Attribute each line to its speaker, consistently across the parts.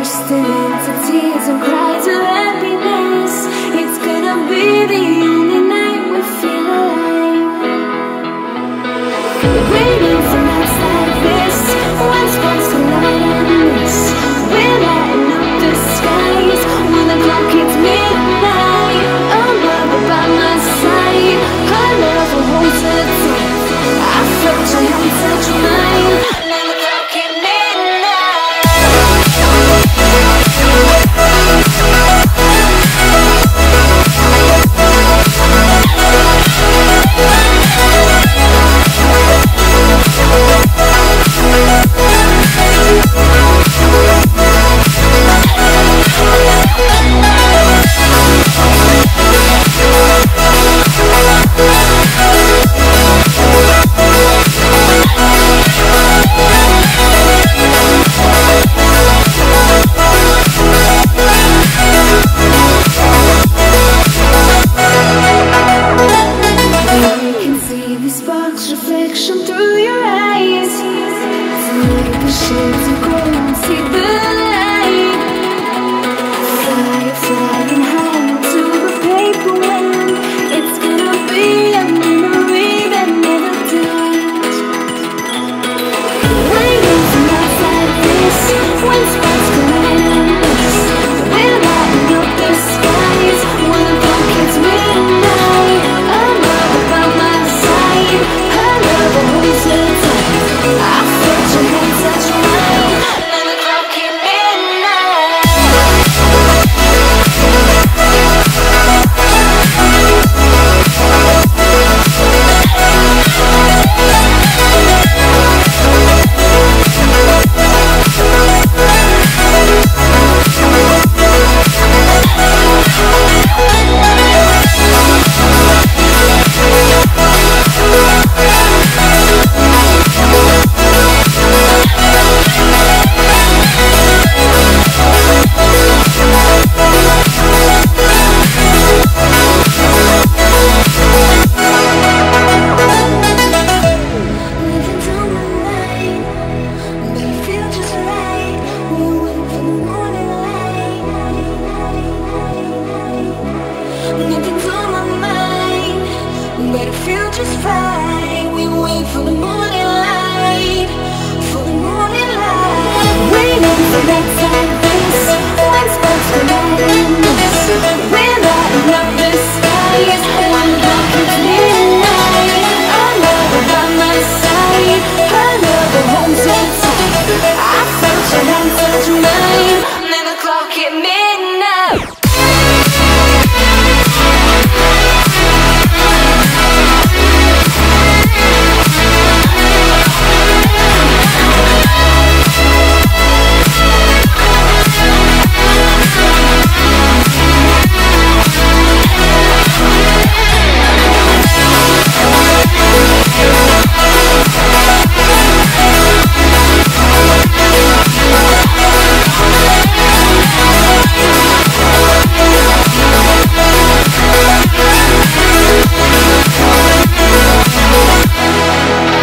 Speaker 1: bursting into tears and cries of happiness. It's gonna be the only night we feel alive. Waiting for nights like this, when sparks collide and miss. We're lighting up the skies when the clock hits midnight. A lover by my side, her love will hold her tight. I felt your hand touch mine, then the clock hit reflection through your eyes. Take the shades and go and see the light. Flying high into the paper wind. It's gonna be a memory that never dies. Waiting for nights like this, when sparks collide and miss. We're lighting up the skies when the clock hits midnight. A love by my side, her love holds her tight. I felt your hand touch mine, then the clock hit midnight. But it feels just right. We wait for the morning light, for the morning light. Waiting for that time this, when sparks collide and miss. We're lighting up the skies when the clock hits midnight. I love her by my side, her love holds her tight. I felt your hand touch mine, then the clock hit midnight.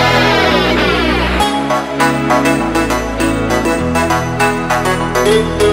Speaker 2: Thank you.